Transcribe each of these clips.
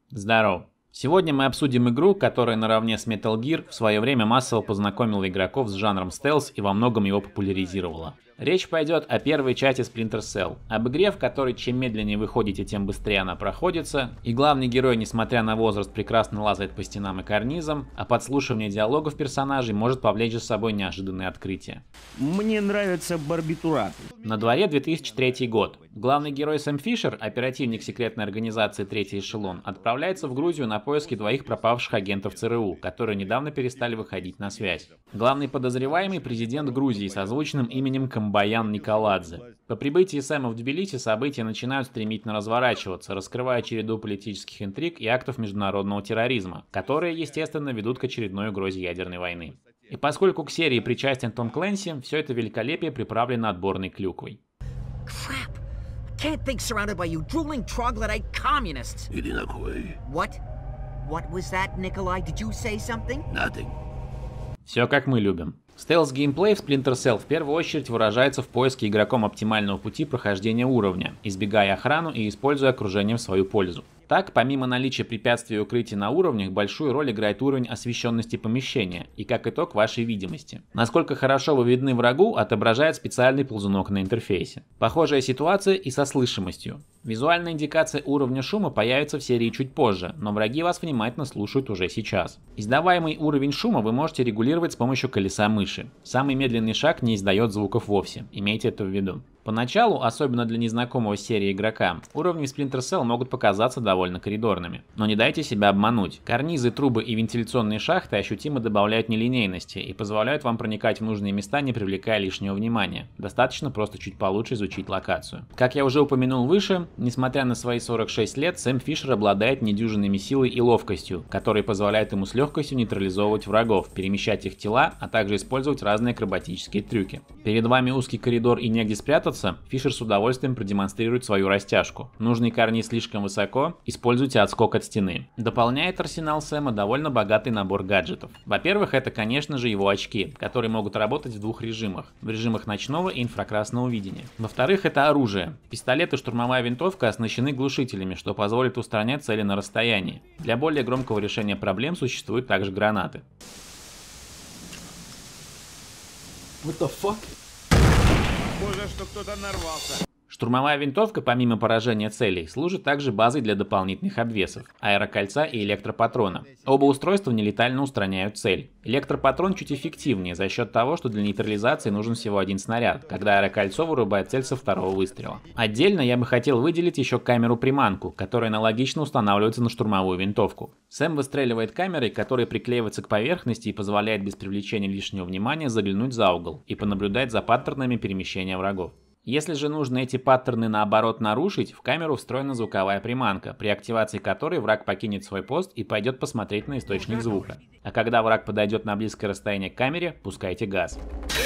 Здорово. Сегодня мы обсудим игру, которая наравне с Metal Gear в свое время массово познакомила игроков с жанром стелс и во многом его популяризировала. Речь пойдет о первой части Splinter Cell, об игре, в которой чем медленнее вы ходите, тем быстрее она проходится, и главный герой, несмотря на возраст, прекрасно лазает по стенам и карнизам, а подслушивание диалогов персонажей может повлечь за собой неожиданные открытия. Мне нравятся барбитураты. На дворе 2003 год. Главный герой Сэм Фишер, оперативник секретной организации «Третий эшелон», отправляется в Грузию на поиски двоих пропавших агентов ЦРУ, которые недавно перестали выходить на связь. Главный подозреваемый – президент Грузии с озвученным именем Камбаян Николадзе. По прибытии Сэма в Тбилиси события начинают стремительно разворачиваться, раскрывая череду политических интриг и актов международного терроризма, которые, естественно, ведут к очередной угрозе ядерной войны. И поскольку к серии причастен Том Клэнси, все это великолепие приправлено отборной клюквой. Crap! Can't think surrounded by you drooling troglodyte communists. Иди нахуй. What? What was that, Nikolai? Did you say something? Nothing. Все как мы любим. Стелс-геймплей в Splinter Cell в первую очередь выражается в поиске игроком оптимального пути прохождения уровня, избегая охрану и используя окружение в свою пользу. Так, помимо наличия препятствий и укрытий на уровнях, большую роль играет уровень освещенности помещения и, как итог, вашей видимости. Насколько хорошо вы видны врагу, отображает специальный ползунок на интерфейсе. Похожая ситуация и со слышимостью. Визуальная индикация уровня шума появится в серии чуть позже, но враги вас внимательно слушают уже сейчас. Издаваемый уровень шума вы можете регулировать с помощью колеса мыши. Самый медленный шаг не издает звуков вовсе, имейте это в виду. Поначалу, особенно для незнакомого серии игрока, уровни Splinter Cell могут показаться довольно коридорными. Но не дайте себя обмануть. Карнизы, трубы и вентиляционные шахты ощутимо добавляют нелинейности и позволяют вам проникать в нужные места, не привлекая лишнего внимания. Достаточно просто чуть получше изучить локацию. Как я уже упомянул выше, несмотря на свои 46 лет, Сэм Фишер обладает недюжинными силой и ловкостью, которые позволяют ему с легкостью нейтрализовывать врагов, перемещать их тела, а также использовать разные акробатические трюки. Перед вами узкий коридор и негде спрятаться, Фишер с удовольствием продемонстрирует свою растяжку. Нужный карниз слишком высоко, используйте отскок от стены. Дополняет арсенал Сэма довольно богатый набор гаджетов. Во-первых, это, конечно же, его очки, которые могут работать в двух режимах. В режимах ночного и инфракрасного видения. Во-вторых, это оружие. Пистолет и штурмовая винтовка оснащены глушителями, что позволит устранять цели на расстоянии. Для более громкого решения проблем существуют также гранаты. What the fuck? Похоже, что кто-то нарвался. Штурмовая винтовка, помимо поражения целей, служит также базой для дополнительных обвесов – аэрокольца и электропатрона. Оба устройства нелетально устраняют цель. Электропатрон чуть эффективнее за счет того, что для нейтрализации нужен всего один снаряд, когда аэрокольцо вырубает цель со второго выстрела. Отдельно я бы хотел выделить еще камеру-приманку, которая аналогично устанавливается на штурмовую винтовку. Сэм выстреливает камерой, которая приклеивается к поверхности и позволяет без привлечения лишнего внимания заглянуть за угол и понаблюдать за паттернами перемещения врагов. Если же нужно эти паттерны наоборот нарушить, в камеру встроена звуковая приманка, при активации которой враг покинет свой пост и пойдет посмотреть на источник звука. А когда враг подойдет на близкое расстояние к камере, пускайте газ.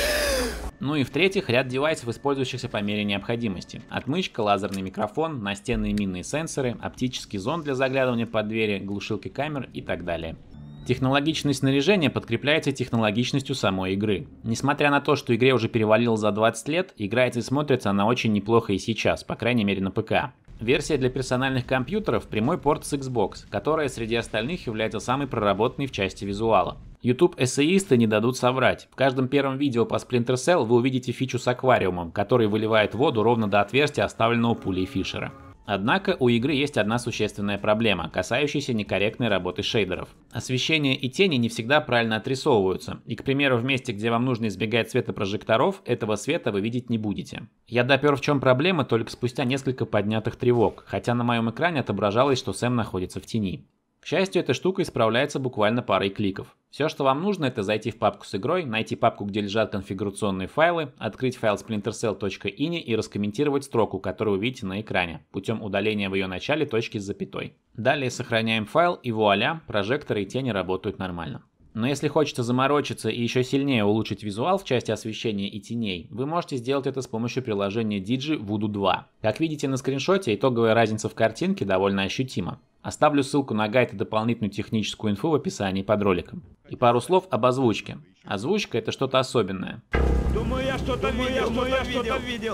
Ну и в-третьих, ряд девайсов, использующихся по мере необходимости. Отмычка, лазерный микрофон, настенные минные сенсоры, оптический зонд для заглядывания под двери, глушилки камер и так далее. Технологичность снаряжения подкрепляется технологичностью самой игры. Несмотря на то, что игре уже перевалило за 20 лет, играется и смотрится она очень неплохо и сейчас, по крайней мере на ПК. Версия для персональных компьютеров – прямой порт с Xbox, которая среди остальных является самой проработанной в части визуала. YouTube-эссеисты не дадут соврать. В каждом первом видео по Splinter Cell вы увидите фичу с аквариумом, который выливает воду ровно до отверстия, оставленного пулей Фишера. Однако у игры есть одна существенная проблема, касающаяся некорректной работы шейдеров. Освещение и тени не всегда правильно отрисовываются, и, к примеру, в месте, где вам нужно избегать света прожекторов, этого света вы видеть не будете. Я допер, в чем проблема, только спустя несколько поднятых тревог, хотя на моем экране отображалось, что Сэм находится в тени. К счастью, эта штука исправляется буквально парой кликов. Все, что вам нужно, это зайти в папку с игрой, найти папку, где лежат конфигурационные файлы, открыть файл splintercell.ini и раскомментировать строку, которую вы видите на экране, путем удаления в ее начале точки с запятой. Далее сохраняем файл и вуаля, прожекторы и тени работают нормально. Но если хочется заморочиться и еще сильнее улучшить визуал в части освещения и теней, вы можете сделать это с помощью приложения Digi Voodoo 2. Как видите на скриншоте, итоговая разница в картинке довольно ощутима. Оставлю ссылку на гайд и дополнительную техническую инфу в описании под роликом. И пару слов об озвучке. Озвучка — это что-то особенное. Думаю, я что-то видел.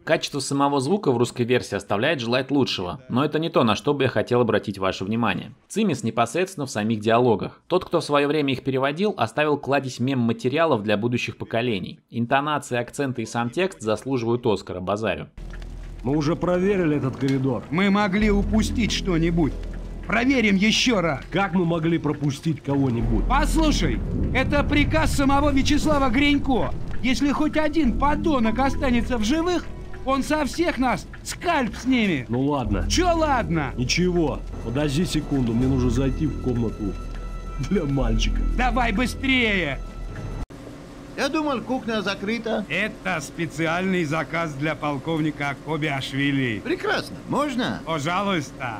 Качество самого звука в русской версии оставляет желать лучшего, но это не то, на что бы я хотел обратить ваше внимание. Цимис непосредственно в самих диалогах. Тот, кто в свое время их переводил, оставил кладезь мем-материалов для будущих поколений. Интонации, акценты и сам текст заслуживают Оскара, базарю. Мы уже проверили этот коридор. Мы могли упустить что-нибудь. Проверим еще раз. Как мы могли пропустить кого-нибудь? Послушай, это приказ самого Вячеслава Гринько. Если хоть один подонок останется в живых, он со всех нас скальп снимет. Ну ладно. Чё ладно? Ничего. Подожди секунду, мне нужно зайти в комнату для мальчика. Давай быстрее. Я думал, кухня закрыта. Это специальный заказ для полковника Кобиашвили. Прекрасно. Можно? Пожалуйста.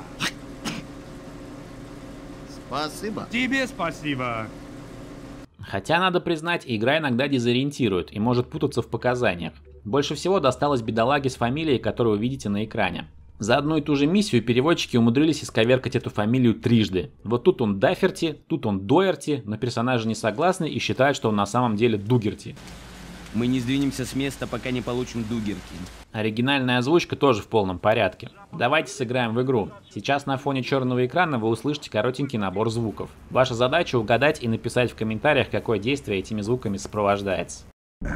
Спасибо. Тебе спасибо. Хотя, надо признать, игра иногда дезориентирует и может путаться в показаниях. Больше всего досталось бедолаге с фамилией, которую вы видите на экране. За одну и ту же миссию переводчики умудрились исковеркать эту фамилию трижды. Вот тут он Дафферти, тут он Доерти, но персонажи не согласны и считают, что он на самом деле Дугерти. Мы не сдвинемся с места, пока не получим Дугерти. Оригинальная озвучка тоже в полном порядке. Давайте сыграем в игру. Сейчас на фоне черного экрана вы услышите коротенький набор звуков. Ваша задача угадать и написать в комментариях, какое действие этими звуками сопровождается.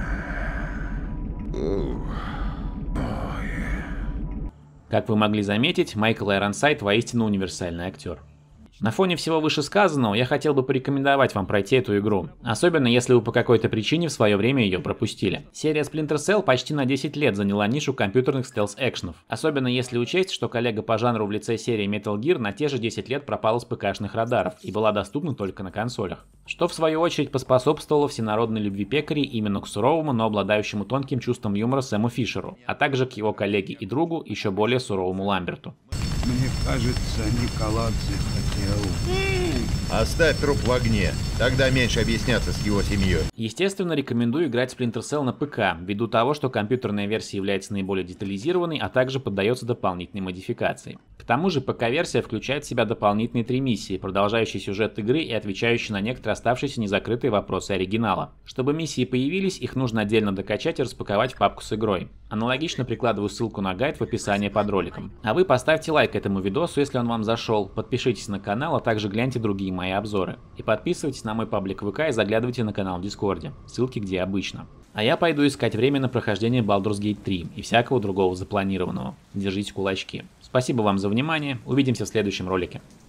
Как вы могли заметить, Майкл Айронсайд воистину универсальный актер. На фоне всего вышесказанного я хотел бы порекомендовать вам пройти эту игру, особенно если вы по какой-то причине в свое время ее пропустили. Серия Splinter Cell почти на 10 лет заняла нишу компьютерных стелс-экшенов, особенно если учесть, что коллега по жанру в лице серии Metal Gear на те же 10 лет пропала с ПК-шных радаров и была доступна только на консолях. Что в свою очередь поспособствовало всенародной любви пекарей именно к суровому, но обладающему тонким чувством юмора Сэму Фишеру, а также к его коллеге и другу, еще более суровому Ламберту. Мне кажется, Николадзе хотел... Оставь труп в огне. Тогда меньше объясняться с его семьей. Естественно, рекомендую играть в Splinter Cell на ПК, ввиду того, что компьютерная версия является наиболее детализированной, а также поддается дополнительной модификации. К тому же ПК-версия включает в себя дополнительные 3 миссии, продолжающие сюжет игры и отвечающие на некоторые оставшиеся незакрытые вопросы оригинала. Чтобы миссии появились, их нужно отдельно докачать и распаковать в папку с игрой. Аналогично прикладываю ссылку на гайд в описании под роликом. А вы поставьте лайк этому видосу, если он вам зашел, подпишитесь на канал, а также гляньте другие мои обзоры. И подписывайтесь на мой паблик ВК и заглядывайте на канал в Дискорде, ссылки где обычно. А я пойду искать время на прохождение Baldur's Gate 3 и всякого другого запланированного. Держите кулачки. Спасибо вам за внимание, увидимся в следующем ролике.